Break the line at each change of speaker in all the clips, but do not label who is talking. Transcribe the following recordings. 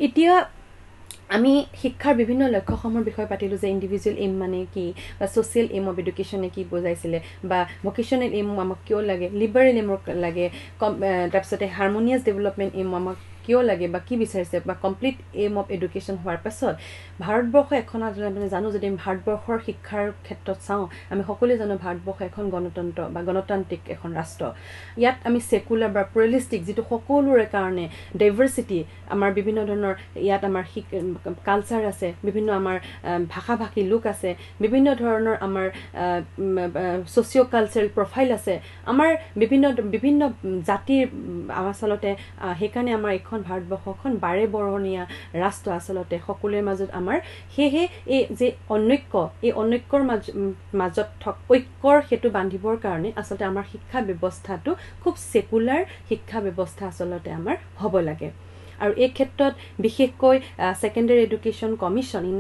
এতিয়া আমি শিক্ষাৰ বিভিন্ন লক্ষ্যসমূহৰ বিষয়ে পাতিলো যে ইন্ডিভিজুৱেল এইম মানে কি বা সোশ্যাল এইম অফ এডুকেশনে কি বুজাইছিলে বা ভোকেশনাল এইম আমাক কিয় লাগে লিবাৰেল এইম লাগে তাৰপিছতে হাৰমনিয়াছ ডেভেলপমেন্ট এইম আমাক কিয় লাগে বা কি বিচাৰিছে বা কমপ্লিট এইম অফ এডুকেশন হোৱাৰ পাছত ভাৰতবৰ্ষ এখন আমি জানো যদি ভাৰতবৰ্ষৰ শিক্ষাৰ ক্ষেত্ৰত চাওঁ আমি সকলোৱে জানো ভাৰতবৰ্ষ এখন গণতন্ত্ৰ বা গণতান্ত্ৰিক এখন ৰাষ্ট্ৰ ইয়াত আমি সেকুলাৰ বা প্লুৰালিষ্টিক যেটো সকলোৰে কাৰণে ডাইভাৰ্সিটি আমাৰ বিভিন্ন ধৰণৰ ইয়াত আমাৰ কালচাৰ আছে বিভিন্ন আমাৰ ভাষা-ভাষী লোক আছে বিভিন্ন ধৰণৰ আমাৰ সোশিও কালচাৰেল প্ৰফাইল আছে আমাৰ বিভিন্ন জাতিৰ আচলতে হেকানে আমাৰ এখন ভাৰতবৰ্ষখন বাৰে বৰণীয়া ৰাষ্ট্ৰ আচলতে সকলোৰে মাজত আমাৰ হেহে এই যে অনৈক্যৰ মাজত ঐক্যৰ হেতু বান্ধিবৰ কাৰণে আচলতে আমাৰ শিক্ষা ব্যৱস্থাটো খুব সেকুলাৰ শিক্ষা ব্যৱস্থা আচলতে আমাৰ হ'ব লাগে আৰু এই ক্ষেত্ৰত বিশেষকৈ সেকেন্ডাৰী এডুকেশন কমিশন ইন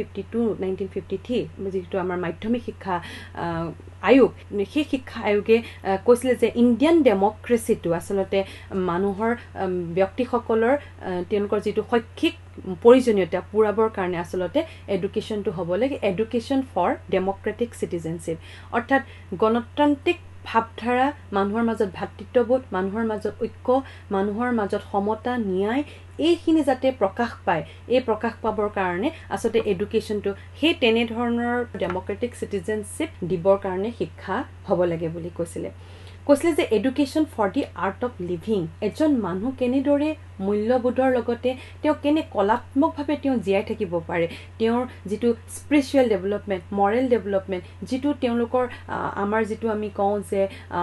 1952-1953 যেটো আমাৰ মাধ্যমিক শিক্ষা আয়োগ সেই শিক্ষা আয়োগে কৈছিলে যে ইণ্ডিয়ান ডেমক্ৰেসিটো আচলতে মানুহৰ ব্যক্তিসকলৰ তেওঁলোকৰ যেটো শৈক্ষিক প্ৰয়োজনীয়তা পুৰাবৰ কাৰণে আচলতে এডুকেশনটো হ'ব লাগে এডুকেশন ফৰ ডেমক্ৰেটিক সিটিজেনশিপ অৰ্থাৎ গণতান্ত্ৰিক ভাবধাৰা মানুহৰ মাজত ভাতৃত্ববোধ মানুহৰ মাজত ঐক্য মানুহৰ মাজত সমতা ন্যায় এইখিনি যাতে প্ৰকাশ পায় এই প্ৰকাশ পাবৰ কাৰণে আচলতে এডুকেশনটো সেই তেনে ধৰণৰ ডেমক্ৰেটিক সিটিজেনশিপ দিবৰ কাৰণে শিক্ষা হ'ব লাগে বুলি কৈছিলে যে education for the art of living এজন মানুহ কেনেদৰে মূল্যবোধৰ লগতে তেওঁ কেনে কলাত্মকভাৱে তেওঁ জীয়াই থাকিব পাৰে তেওঁৰ যেটো স্পিৰিচুৱেল ডেভেলপমেন্ট মৰেল ডেভেলপমেন্ট যেটো তেওঁলোকৰ আমাৰ যেটো আমি কওঁ যে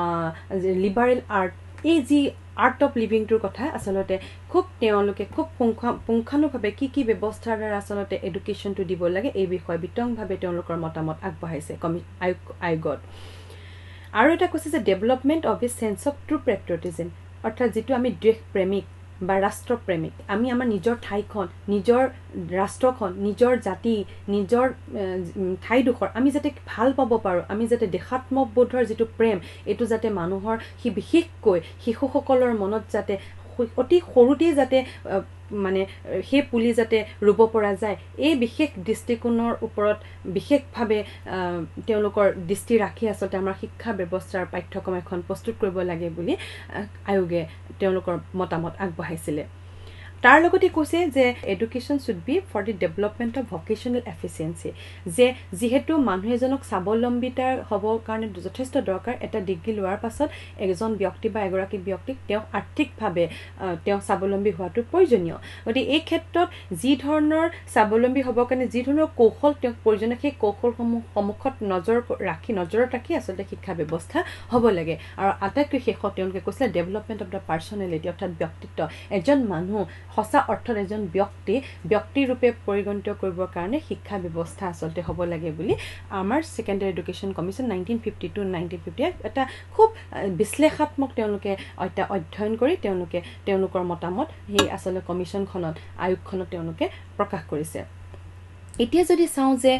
লিবাৰেল আৰ্ট এই যি আৰ্ট অফ লিভিং টোৰ কথা আচলতে খুব তেওঁলোকে খুব পুংখানুভাৱে কি ব্যৱস্থাৰ দ্বাৰা আচলতে এডুকেশনটো দিব লাগে এই বিষয়ে বিতংভাৱে তেওঁলোকৰ মতামত আগবঢ়াইছে আয়োগত আৰু এটা কৈছে যে development of a sense of true patriotism অৰ্থাৎ যেটো আমি দেশ প্ৰেমিক বা ৰাষ্ট্ৰ প্ৰেমিক আমি আমাৰ নিজৰ ঠাইখন নিজৰ ৰাষ্ট্ৰখন নিজৰ জাতি নিজৰ ঠাইডোখৰ আমি যাতে ভাল পাব পাৰো আমি যাতে দেশাত্মবোধৰ যেটো প্ৰেম এটো যাতে মানুহৰ বিশেষকৈ শিশুসকলৰ মনত যাতে অতি সৰুতে যাতে মানে হে পুলি যাতে ৰুব পৰা যায় এই বিশেষ দৃষ্টিকোণৰ ওপৰত বিশেষভাৱে তেওঁলোকৰ দৃষ্টি ৰাখি আচলতে আমাৰ শিক্ষা ব্যৱস্থাৰ পাঠ্যক্ৰম এখন প্ৰস্তুত কৰিব লাগে বুলি আয়োগে তেওঁলোকৰ মতামত আগবঢ়াইছিলে তাৰ লগতে কৈছে যে education should be for the development of vocational efficiency যে যেহেতু মানুহ এজনক স্বাৱলম্বিতাৰ হ'বৰ কাৰণে যথেষ্ট দৰকাৰ এটা ডিগ্ৰী লোৱাৰ পাছত এজন ব্যক্তি বা এগৰাকী ব্যক্তিক তেওঁ আৰ্থিকভাৱে তেওঁ স্বাৱলম্বী হোৱাটো প্ৰয়োজনীয় গতি এই ক্ষেত্ৰত যি ধৰণৰ স্বাৱলম্বী হ'বৰ কাৰণে যি ধৰণৰ কৌশল তেওঁ প্ৰয়োজনীয় সেই কৌশলসমূহ সন্মুখত নজৰত ৰাখি আচলতে শিক্ষা ব্যৱস্থা হ'ব লাগে আৰু আটাইতকৈ শেষত তেওঁলোকে কৈছিলে ডেভেলপমেন্ট অফ দা পাৰ্সনেলিটি অৰ্থাৎ ব্যক্তিত্ব এজন মানুহ সঁচা অৰ্থত এজন ব্যক্তি ৰূপে পৰিগণিত কৰিবৰ কাৰণে শিক্ষা ব্যৱস্থা আচলতে হ'ব লাগে বুলি আমাৰ সেকেন্ডাৰী এডুকেশন কমিশন 1952-1958 এটা খুব বিশ্লেষাত্মক তেওঁলোকে অধ্যয়ন কৰি তেওঁলোকৰ মতামত সেই আচলতে কমিশনখনত আয়োগখনত তেওঁলোকে প্ৰকাশ কৰিছে এতিয়া যদি চাওঁ যে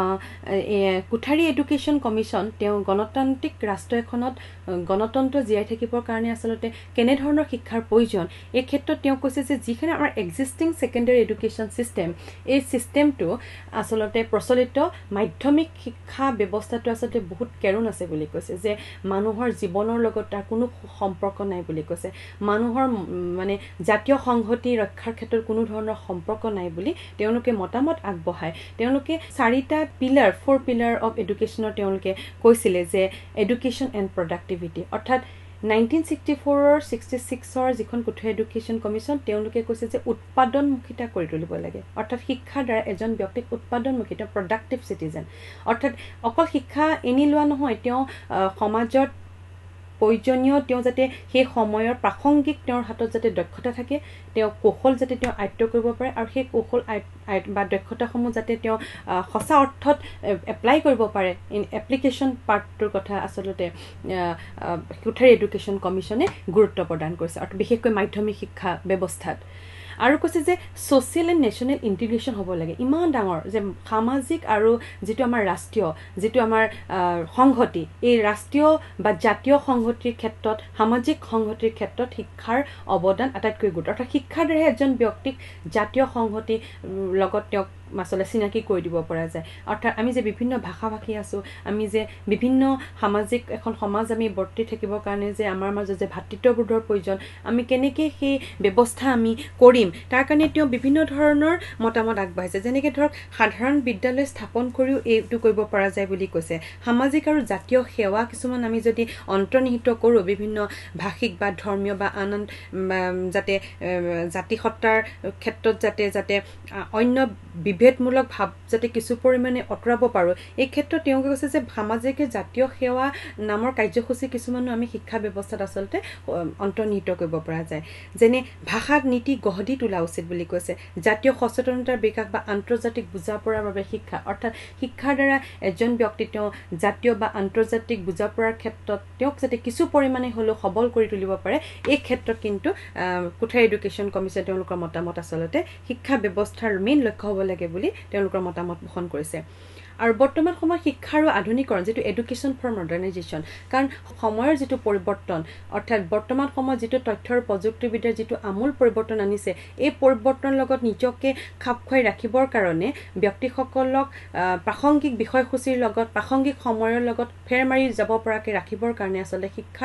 কুঠাৰী এডুকেশন কমিশন তেওঁ গণতান্ত্ৰিক ৰাষ্ট্ৰ এখনত গণতন্ত্ৰ জীয়াই থাকিবৰ কাৰণে আচলতে কেনে ধৰণৰ শিক্ষাৰ প্ৰয়োজন এই ক্ষেত্ৰত তেওঁ কৈছে যে যিখিনি আমাৰ এক্সিস্টিং সেকেন্ডাৰী এডুকেশন সিস্টেম এই সিস্টেমটো আচলতে প্ৰচলিত মাধ্যমিক শিক্ষা ব্যৱস্থাটো আচলতে বহুত কেৰুণ আছে বুলি কৈছে যে মানুহৰ জীৱনৰ লগত তাৰ কোনো সম্পৰ্ক নাই বুলি কৈছে মানুহৰ মানে জাতীয় সংহতি ৰক্ষাৰ ক্ষেত্ৰত কোনো ধৰণৰ সম্পৰ্ক নাই বুলি তেওঁলোকে মতামত আগবঢ়ায় তেওঁলোকে 4টা ফ'ৰ পিলাৰ অফ এডুকেশনৰ তেওঁলোকে কৈছিলে যে এডুকেশন এণ্ড প্ৰডাক্টিভিটি অৰ্থাৎ 1964-66 যিখন কুঠাৰী এডুকেশন কমিশন তেওঁলোকে কৈছে যে উৎপাদনমুখিতা কৰি তুলিব লাগে অৰ্থাৎ শিক্ষাৰ দ্বাৰা এজন ব্যক্তিক উৎপাদনমুখিতা প্ৰডাক্টিভ সিটিজেন অৰ্থাৎ অকল শিক্ষা এনি লোৱা নহয় তেওঁ সমাজত প্ৰয়োজনীয় তেওঁ যাতে সেই সময়ৰ প্ৰাসংগিক তেওঁৰ হাতত যাতে দক্ষতা থাকে তেওঁ কৌশল যাতে তেওঁ আয়ত্ত কৰিব পাৰে আৰু সেই কৌশল বা দক্ষতাসমূহ যাতে তেওঁ সঁচা অৰ্থত এপ্লাই কৰিব পাৰে ইন এপ্লিকেশন পাৰ্টটোৰ কথা আচলতে কুঠাৰী এডুকেশন কমিশনে গুৰুত্ব প্ৰদান কৰিছে আৰু বিশেষকৈ মাধ্যমিক শিক্ষা ব্যৱস্থাত আৰু কৈছে যে ছ'চিয়েল এণ্ড নেশ্যনেল ইণ্টিগ্ৰেশ্যন হ'ব লাগে ইমান ডাঙৰ যে সামাজিক আৰু যিটো আমাৰ ৰাষ্ট্ৰীয় যিটো আমাৰ সংহতি এই ৰাষ্ট্ৰীয় বা জাতীয় সংহতিৰ ক্ষেত্ৰত সামাজিক সংহতিৰ ক্ষেত্ৰত শিক্ষাৰ অৱদান আটাইতকৈ গুৰুত্ব অৰ্থাৎ শিক্ষাৰ দ্বাৰা এজন ব্যক্তিক জাতীয় সংহতি লগত তেওঁক মাছলে চিনাকি কৰি দিব পৰা যায় অৰ্থাৎ আমি যে বিভিন্ন ভাষা ভাষী আছোঁ আমি যে বিভিন্ন সামাজিক এখন সমাজ আমি বৰ্তি থাকিবৰ কাৰণে যে আমাৰ মাজত যে ভাতৃত্ববোধৰ প্ৰয়োজন আমি কেনেকৈ সেই ব্যৱস্থা আমি কৰিম তাৰ কাৰণে তেওঁ বিভিন্ন ধৰণৰ মতামত আগবাঢ়িছে যেনেকৈ ধৰক সাধাৰণ বিদ্যালয় স্থাপন কৰিও এইটো কৰিব পৰা যায় বুলি কৈছে সামাজিক আৰু জাতীয় সেৱা কিছুমান আমি যদি অন্তৰ্নিহিত কৰোঁ বিভিন্ন ভাষিক বা ধৰ্মীয় বা আন যাতে জাতিসত্তাৰ ক্ষেত্ৰত যাতে অন্য বিভেদমূলক ভাৱ যাতে কিছু পৰিমাণে আঁতৰাব পাৰোঁ এই ক্ষেত্ৰত তেওঁ কৈছে যে সামাজিক জাতীয় সেৱা নামৰ কাৰ্যসূচী কিছুমানো আমি শিক্ষা ব্যৱস্থাত আচলতে অন্তৰ্নিহিত কৰিব পৰা যায় যেনে ভাষাত নীতি গঢ়ি তোলা উচিত বুলি কৈছে জাতীয় সচেতনতাৰ বিকাশ বা আন্তৰ্জাতিক বুজাপৰাৰ বাবে শিক্ষা অৰ্থাৎ শিক্ষাৰ দ্বাৰা এজন ব্যক্তি তেওঁ জাতীয় বা আন্তৰ্জাতিক বুজাপৰাৰ ক্ষেত্ৰত তেওঁক যাতে কিছু পৰিমাণে হ'লেও সবল কৰি তুলিব পাৰে এই ক্ষেত্ৰত কিন্তু কোঠাৰী এডুকেশ্যন কমিশ্যনে তেওঁলোকৰ মতামত আচলতে শিক্ষা ব্যৱস্থাৰ মেইন লক্ষ্য হ'ব লাগে বুলি তেওঁলোকৰ মতামত পোষণ কৰিছে আৰু বৰ্তমান সময়ত শিক্ষা আৰু আধুনিকৰণ যিটো এডুকেশ্যন ফৰ মডাৰ্নাইজেশ্যন কাৰণ সময়ৰ যিটো পৰিৱৰ্তন অৰ্থাৎ বৰ্তমান সময়ত যিটো তথ্য আৰু প্ৰযুক্তিবিদ্যাৰ যিটো আমূল পৰিৱৰ্তন আনিছে এই পৰিৱৰ্তনৰ লগত নিজকে খাপ খুৱাই ৰাখিবৰ কাৰণে ব্যক্তিসকলক প্ৰাসংগিক বিষয়সূচীৰ লগত প্ৰাসংগিক সময়ৰ লগত ফেৰ মাৰি যাব পৰাকৈ ৰাখিবৰ কাৰণে আচলতে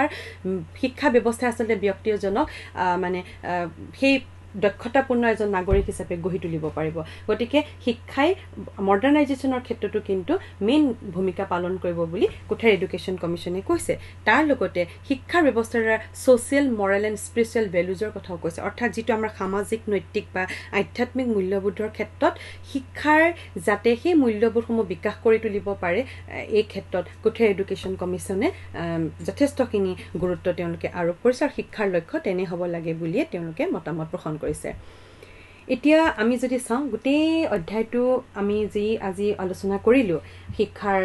শিক্ষা ব্যৱস্থাই আচলতে ব্যক্তি এজনক মানে সেই দক্ষতাপূৰ্ণ এজন নাগৰিক হিচাপে গঢ়ি তুলিব পাৰিব গতিকে শিক্ষাই মডাৰ্নাইজেশ্যনৰ ক্ষেত্ৰতো কিন্তু মেইন ভূমিকা পালন কৰিব বুলি কোঠাৰী এডুকেশ্যন কমিশ্যনে কৈছে তাৰ লগতে শিক্ষাৰ ব্যৱস্থাৰ দ্বাৰা ছ'চিয়েল মৰেল এণ্ড স্পিৰিচুৱেল ভেলুজৰ কথাও কৈছে অৰ্থাৎ যিটো আমাৰ সামাজিক নৈতিক বা আধ্যাত্মিক মূল্যবোধৰ ক্ষেত্ৰত শিক্ষাৰ যাতে সেই মূল্যবোধসমূহ বিকাশ কৰি তুলিব পাৰে এই ক্ষেত্ৰত কোঠাৰী এডুকেশ্যন কমিশ্যনে যথেষ্টখিনি গুৰুত্ব তেওঁলোকে আৰোপ কৰিছে আৰু শিক্ষাৰ লক্ষ্য তেনে হ'ব লাগে বুলিয়ে তেওঁলোকে মতামত পোষণ কৰিছে এতিয়া আমি যদি চাওঁ গোটেই অধ্যায়টো আমি আজি আলোচনা কৰিলোঁ শিক্ষাৰ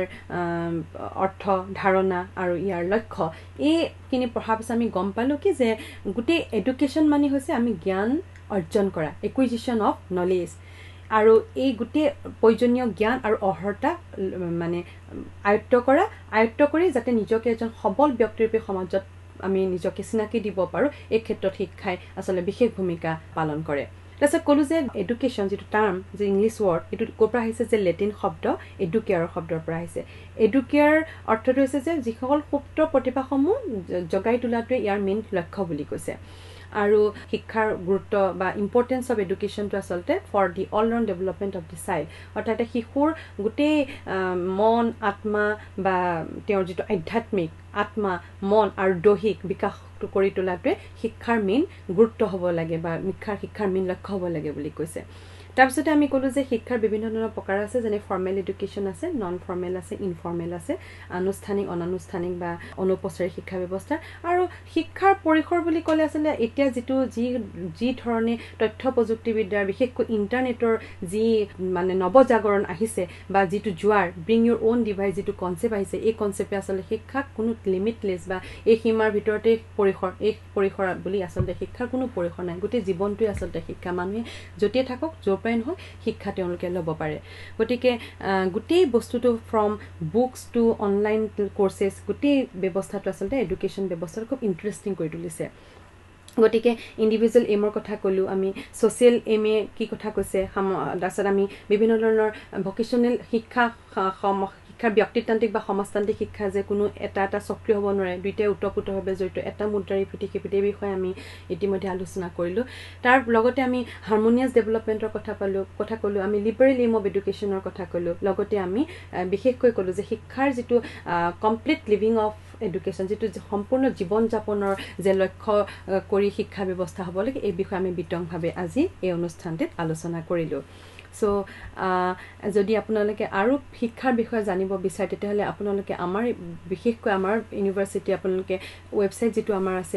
অৰ্থ ধাৰণা আৰু ইয়াৰ লক্ষ্য এইখিনি পঢ়াৰ পিছত আমি গম পালোঁ কি যে গোটেই এডুকেশ্যন মানে হৈছে আমি জ্ঞান অৰ্জন কৰা একুইজিশ্যন অফ নলেজ আৰু এই গোটেই প্ৰয়োজনীয় জ্ঞান আৰু অৰ্হতা মানে আয়ত্ত কৰি যাতে নিজকে এজন সবল ব্যক্তিৰূপে সমাজত আমি নিজকে চিনাকি দিব পাৰোঁ এই ক্ষেত্ৰত শিক্ষাই আচলতে বিশেষ ভূমিকা পালন কৰে তাৰপিছত ক'লোঁ যে এডুকেশ্যন যিটো টাৰ্ম যে ইংলিছ ৱৰ্ড এইটো ক'ৰ পৰা আহিছে যে লেটিন শব্দ এডুকেয়াৰৰ শব্দৰ পৰা আহিছে এডুকেয়াৰ অৰ্থটো হৈছে যে যিসকল সুপ্ত প্ৰতিভাসমূহ জগাই তোলাটোৱে ইয়াৰ মেইন লক্ষ্য বুলি কৈছে আৰু শিক্ষাৰ গুৰুত্ব বা ইম্পৰ্টেঞ্চ অফ এডুকেশ্যনটো আচলতে for the all round development of the child অৰ্থাৎ শিশুৰ গোটেই মন আত্মা বা তেওঁৰ যিটো আধ্যাত্মিক আত্মা মন আৰু দৈহিক বিকাশ কৰি তোলাটোৱে শিক্ষাৰ মেইন গুৰুত্ব হ'ব লাগে বা শিক্ষাৰ মেইন লক্ষ্য হ'ব লাগে বুলি কৈছে তাৰপিছতে আমি ক'লোঁ যে শিক্ষাৰ বিভিন্ন ধৰণৰ প্ৰকাৰ আছে যেনে ফৰ্মেল এডুকেশ্যন আছে নন ফৰ্মেল আছে ইনফৰ্মেল আছে আনুষ্ঠানিক অনানুষ্ঠানিক বা অনুপচাৰিক শিক্ষা ব্যৱস্থা আৰু শিক্ষাৰ পৰিসৰ বুলি ক'লে আচলতে এতিয়া যি ধৰণে তথ্য প্ৰযুক্তিবিদ্যাৰ বিশেষকৈ ইণ্টাৰনেটৰ যি মানে নৱজাগৰণ আহিছে বা যিটো জোৱাৰ ব্ৰিং ইউৰ অ'ন ডিভাইচ যিটো কনচেপ্ট আহিছে এই কনচেপ্টে আচলতে শিক্ষাক কোনো লিমিটলেছ বা এই সীমাৰ ভিতৰতে পৰিসৰ বুলি আচলতে শিক্ষাৰ কোনো পৰিসৰ নাই গোটেই জীৱনটোৱে আচলতে শিক্ষা মানুহে য'তেই থাকক য'ৰ পৰাই নহয় শিক্ষা তেওঁলোকে ল'ব পাৰে গতিকে গোটেই বস্তুটো from books to online courses গোটেই ব্যৱস্থাটো আচলতে এডুকেশ্যন ব্যৱস্থাটো খুব ইণ্টাৰেষ্টিং কৰি তুলিছে গতিকে ইণ্ডিভিজুৱেল এইমৰ কথা ক'লোঁ আমি ছ'চিয়েল এইমে কি কথা কৈছে তাৰপিছত আমি বিভিন্ন ধৰণৰ ভকেশ্যনেল শিক্ষাৰ ব্যক্তিতান্ত্ৰিক বা সমাজতান্ত্ৰিক শিক্ষা যে কোনো এটা সক্ৰিয় হ'ব নোৱাৰে দুইটাই ওতঃপ্ৰোতভাৱে জড়িত এটা মুদ্ৰাৰ ইপিঠি সিপিঠিৰ বিষয়ে আমি ইতিমধ্যে আলোচনা কৰিলোঁ তাৰ লগতে আমি হাৰমনিয়াছ ডেভেলপমেণ্টৰ কথা ক'লোঁ আমি লিবাৰেল এইম অফ এডুকেশ্যনৰ কথা ক'লোঁ লগতে আমি বিশেষকৈ ক'লোঁ যে শিক্ষাৰ যিটো কমপ্লিট লিভিং অফ এডুকেশ্যন যিটো সম্পূৰ্ণ জীৱন যাপনৰ যে লক্ষ্য কৰি শিক্ষা ব্যৱস্থা হ'ব লাগে এই বিষয়ে আমি বিতংভাৱে আজি এই অনুষ্ঠানটিত আলোচনা কৰিলোঁ সো যদি আপোনালোকে আৰু শিক্ষাৰ বিষয়ে জানিব বিচাৰে তেতিয়াহ'লে আপোনালোকে আমাৰ বিশেষকৈ আমাৰ ইউনিভাৰ্চিটি আপোনালোকে ৱেবছাইট যিটো আমাৰ আছে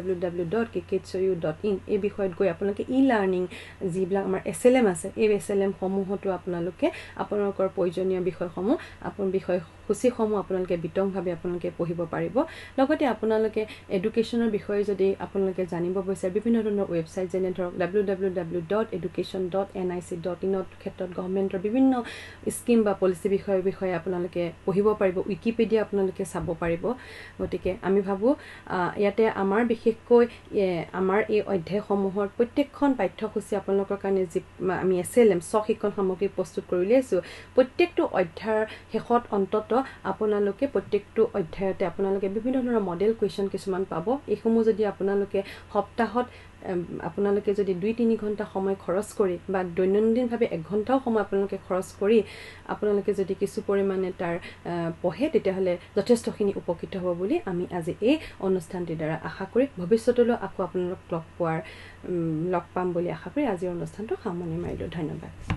www.kkhu.in এই বিষয়ত গৈ আপোনালোকে লাৰ্ণিং যিবিলাক আমাৰ SLM আছে এই SLM সমূহতো আপোনালোকে আপোনালোকৰ প্ৰয়োজনীয় বিষয়সমূহ সূচীসমূহ আপোনালোকে বিতংভাৱে আপোনালোকে পঢ়িব পাৰিব লগতে আপোনালোকে এডুকেশ্যনৰ বিষয়ে যদি আপোনালোকে জানিব বিচাৰে বিভিন্ন ধৰণৰ ৱেবছাইট যেনে ধৰক www.education.nic.in ক্ষেত্ৰত গভৰ্ণমেণ্টৰ বিভিন্ন স্কিম বা পলিচি বিষয়ে আপোনালোকে পঢ়িব পাৰিব উইকিপিডিয়া আপোনালোকে চাব পাৰিব গতিকে আমি ভাবোঁ ইয়াতে আমাৰ বিশেষকৈ আমাৰ এই অধ্যায়সমূহৰ প্ৰত্যেকখন পাঠ্যসূচী আপোনালোকৰ কাৰণে যি আমি SLM শিক্ষণ সামগ্ৰী প্ৰস্তুত কৰি উলিয়াইছোঁ প্ৰত্যেকটো অধ্যায়ৰ শেষত অন্তত আপোনালোকে প্ৰত্যেকটো অধ্যায়তে আপোনালোকে বিভিন্ন ধৰণৰ মডেল কুৱেশ্যন কিছুমান পাব এইসমূহ যদি আপোনালোকে সপ্তাহত আপোনালোকে যদি 2-3 ঘণ্টা সময় খৰচ কৰি বা দৈনন্দিনভাৱে 1 ঘণ্টাও সময় আপোনালোকে খৰচ কৰি আপোনালোকে যদি কিছু পৰিমাণে তাৰ পঢ়ে তেতিয়াহ'লে যথেষ্টখিনি উপকৃত হ'ব বুলি আমি আজি এই অনুষ্ঠানটিৰ দ্বাৰা আশা কৰি ভৱিষ্যতলৈ আকৌ আপোনালোক লগ পাম বুলি আশা কৰি আজিৰ অনুষ্ঠানটো সামৰণি মাৰিলোঁ ধন্যবাদ